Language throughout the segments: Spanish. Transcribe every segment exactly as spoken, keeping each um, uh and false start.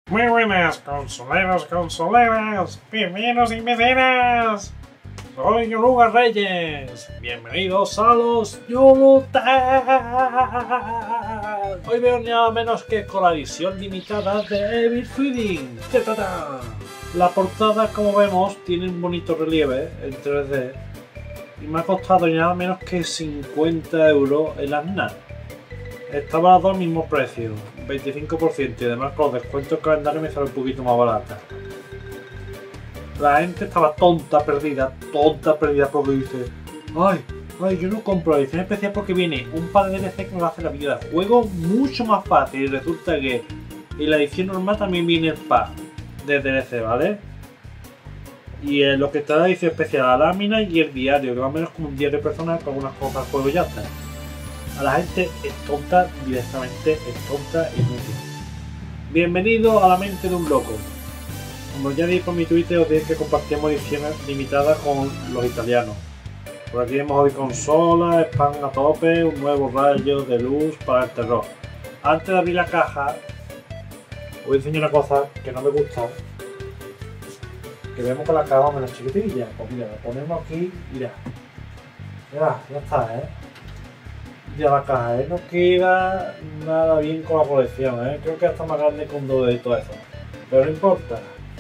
Muy buenas, consoleros, consoleras, vecinos y vecinas. Soy Yoruga Reyes. Bienvenidos a los Yolutas. Hoy veo nada menos que con la edición limitada de Evil Feeding. La portada, como vemos, tiene un bonito relieve en tres D y me ha costado nada menos que cincuenta euros en las N A S. Estaba a las dos al mismo precio, veinticinco por ciento, y además con los descuentos calendario me sale un poquito más barata. La gente estaba tonta, perdida, tonta, perdida porque dice: Ay, ay, yo no compro la edición especial porque viene un par de D L C que me va a hacer la vida del juego mucho más fácil. Y resulta que en la edición normal también viene el pack de D L C, ¿vale? Y eh, lo que está la edición especial, la lámina y el diario, que más o menos como un diario personal con algunas cosas del juego y ya está. A la gente es tonta, directamente es tonta y inútil. Bienvenido a la mente de un loco. Como ya dije por mi Twitter, os dije que compartíamos ediciones limitadas con los italianos. Por aquí vemos hoy consolas, spam a tope, un nuevo rayo de luz para el terror. Antes de abrir la caja, os voy a enseñar una cosa que no me gusta. Que vemos que la caja es menos chiquitilla. Pues mira, la ponemos aquí, mira. Ya, ya está, ¿eh? Ya la caja, ¿eh? No queda nada bien con la colección, ¿eh? Creo que está más grande con dos y todo eso. Pero no importa.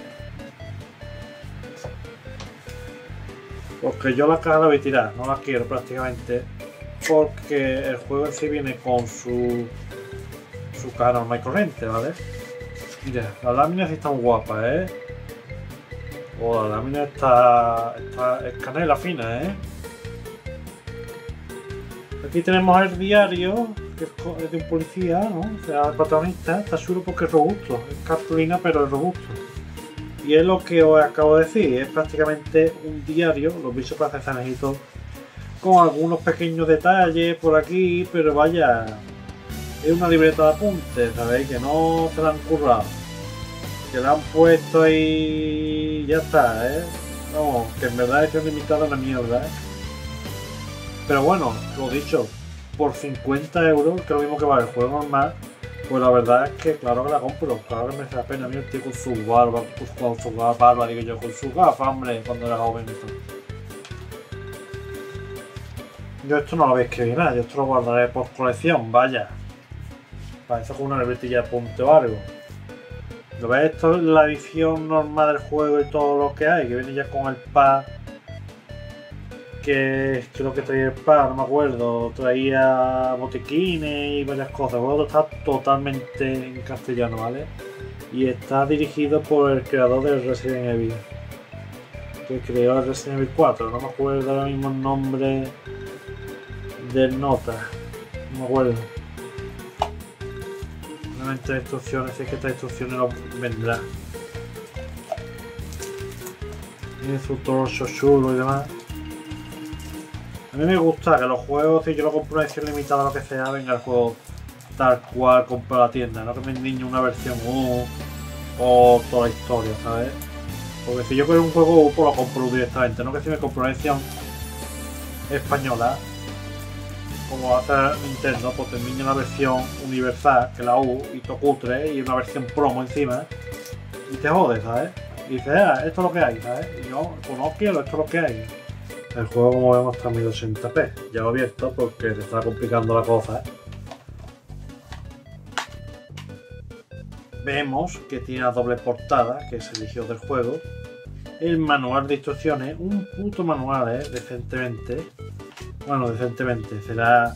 Porque yo la caja la voy a tirar, no la quiero prácticamente. Porque el juego en sí viene con su su caja normal y corriente, ¿vale? Mira, la lámina sí está muy guapa, ¿eh? Oh, la lámina está, está es canela fina, ¿eh? Aquí tenemos el diario, que es de un policía, ¿no? O sea, el protagonista está chulo porque es robusto, es cartulina pero es robusto. Y es lo que os acabo de decir, es prácticamente un diario, los bichos para hacer sanejitos, con algunos pequeños detalles por aquí, pero vaya, es una libreta de apuntes, ¿sabéis? Que no se la han currado, que la han puesto ahí y ya está, ¿eh? No, que en verdad es limitada una mierda, ¿eh? Pero bueno, lo dicho, por cincuenta euros, que es lo mismo que vale el juego normal, pues la verdad es que claro que la compro, claro que merece la pena. Mira el tío con su barba, con su barba, digo yo, con su gafa, hombre, cuando era joven y todo. Yo esto no lo voy a escribir nada, yo esto lo guardaré por colección, vaya. Para eso con una libretilla de punto o algo. ¿Lo ves? Esto es la edición normal del juego y todo lo que hay, que viene ya con el pack. Que creo que traía el pack, no me acuerdo, traía botiquines y varias cosas. El juego está totalmente en castellano, ¿vale? Y está dirigido por el creador del Resident Evil, que creó el Resident Evil cuatro, no me acuerdo ahora mismo el nombre del nota, no me acuerdo. Realmente las instrucciones, si es que estas instrucciones no vendrán. Tiene su torso chulo y demás. A mí me gusta que los juegos, si yo lo compro una edición limitada o lo que sea, venga el juego tal cual compro la tienda, no que me endiñe una versión U o toda la historia, ¿sabes? Porque si yo quiero un juego U, pues lo compro directamente, no que si me compro una edición española, como hace Nintendo, pues te endiña una versión universal, que la U, y todo cutre, y una versión promo encima, y te jodes, ¿sabes? Y dices, ah, esto es lo que hay, ¿sabes? Y yo, pues no quiero, esto es lo que hay. El juego, como vemos, está a mil ochenta p. Ya lo he abierto porque se está complicando la cosa, ¿eh? Vemos que tiene la doble portada, que se eligió del juego. El manual de instrucciones, un puto manual, ¿eh? Decentemente. Bueno, decentemente. Será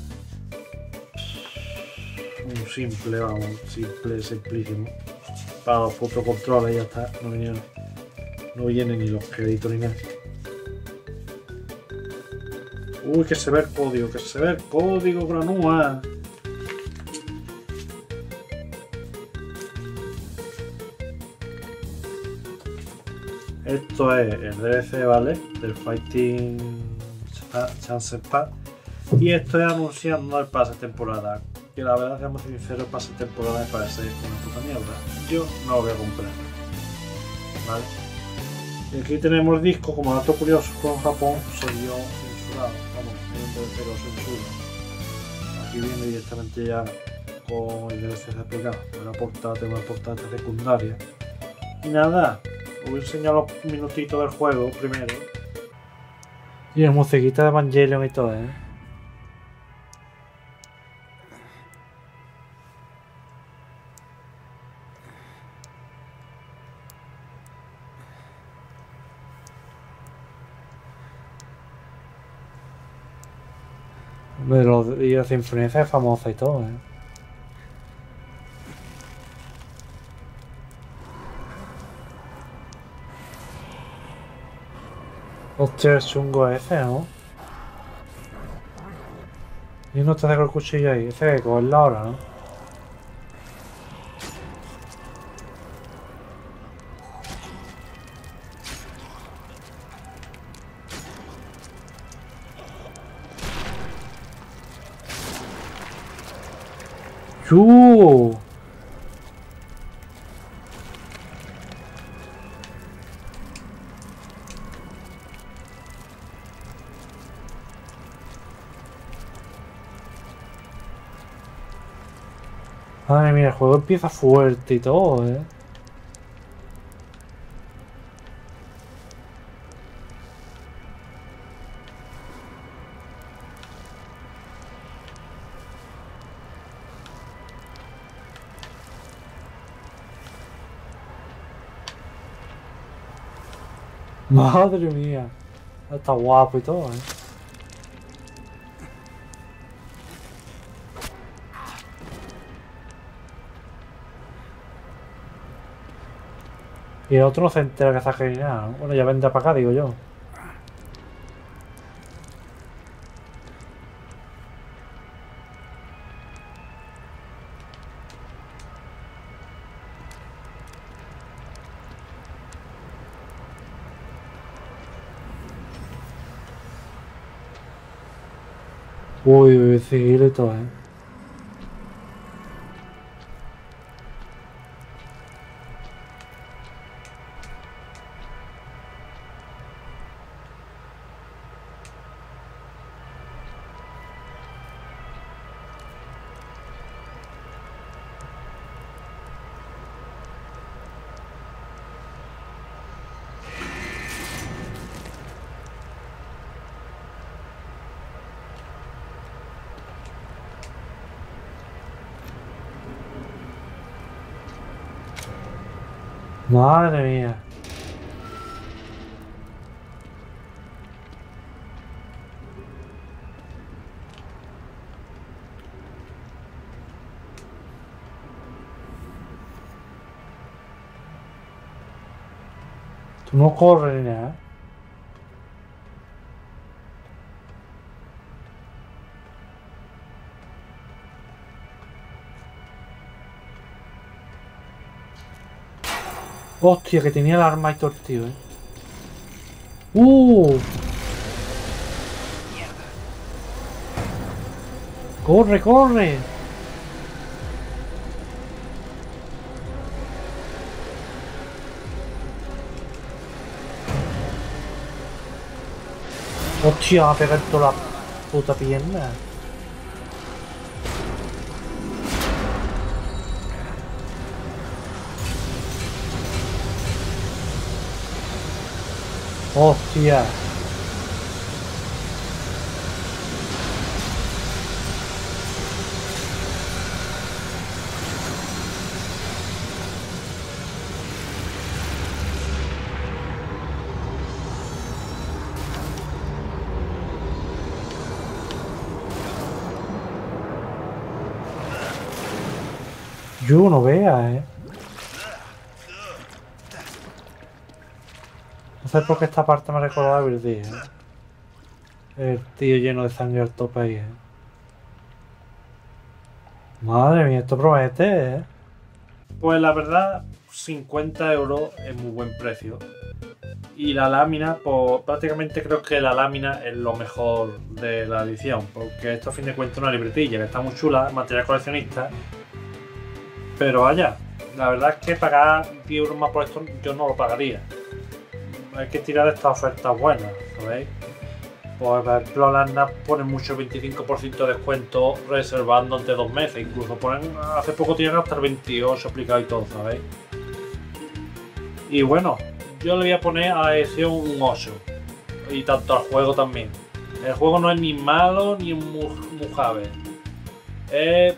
un simple, vamos, simple, simplísimo. Para los putos controles, ya está. No vienen, no vienen ni los créditos ni nada. Uy, que se ve el código, que se ve el código, granúa. Esto es el D L C, ¿vale? Del Fighting Chance Pack. Y esto es anunciando el pase temporada. Que la verdad, seamos sinceros, el pase temporada me parece una puta mierda. Yo no lo voy a comprar. ¿Vale? Y aquí tenemos el disco, como dato curioso, con Japón se dio censurado. Vamos, hay un D L C que lo censura. Aquí viene directamente ya con el D L C de pegado, una portada, una portada secundaria. Y nada, os voy a enseñar los minutitos del juego primero. Y la musiquita de Evangelion y todo, ¿eh? Pero, y la sinfonía es famosa y todo, ¿eh? Hostia, es chungo ese, ¿no? Y no te dejo el cuchillo ahí, ese hay que cogerlo ahora, ¿no? ¡Yu! Madre mía, el juego empieza fuerte y todo, ¿eh? Madre mía, está guapo y todo, ¿eh? Y el otro no se entera que está genial, ¿no? Bueno, ya vendrá para acá, digo yo. Uy, uy, sigilo y todo, ¿eh? Madre mía. Tú no corres ni nada. Hostia, que tenía el arma y todo el tío, eh. ¡Uh! ¡Corre, corre! Hostia, me ha pegado toda la puta pierna. Hostia. Yo no vea, eh. No sé por qué esta parte me recordaba a Birdie, eh. El tío lleno de sangre al tope ahí, eh. Madre mía, esto promete, eh. Pues la verdad, cincuenta euros es muy buen precio. Y la lámina, pues prácticamente creo que la lámina es lo mejor de la edición. Porque esto a fin de cuentas es una libretilla que está muy chula, material coleccionista. Pero vaya, la verdad es que pagar diez euros más por esto yo no lo pagaría. Hay que tirar de estas ofertas buenas, ¿sabéis? Por ejemplo, las N A S ponen mucho veinticinco por ciento de descuento reservando ante dos meses. Incluso ponen, hace poco tienen hasta el veintiocho aplicado y todo, ¿sabéis? Y bueno, yo le voy a poner a la edición un ocho. Y tanto al juego también. El juego no es ni malo ni muy mujave. Es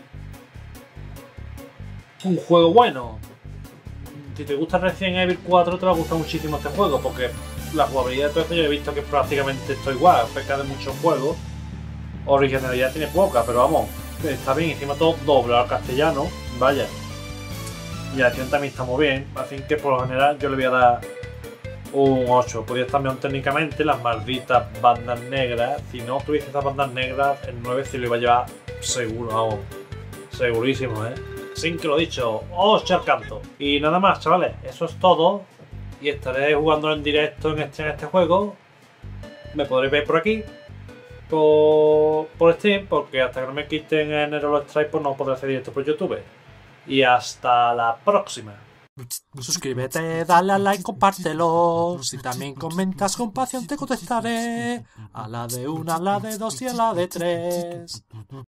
un juego bueno. Si te gusta Resident Evil cuatro te va a gustar muchísimo este juego, porque la jugabilidad de todo esto yo he visto que prácticamente esto igual, pesca de muchos juegos. Originalidad tiene poca, pero vamos, está bien, encima todo doblado al castellano, vaya. Y la acción también está muy bien, así que por lo general yo le voy a dar un ocho. Podría estar mejor técnicamente, las malditas bandas negras. Si no tuviese esas bandas negras, el nueve se lo iba a llevar seguro, vamos. Segurísimo, ¿eh? Sin que lo dicho, ocho al canto. Y nada más, chavales, eso es todo. Y estaré jugando en directo en este, en este juego. Me podréis ver por aquí. Por, por Steam, porque hasta que no me quiten en el Holo Strike, pues no podré hacer directo por YouTube. Y hasta la próxima. Suscríbete, dale al like, compártelo. Si también comentas con pasión te contestaré. A la de una, a la de dos y a la de tres.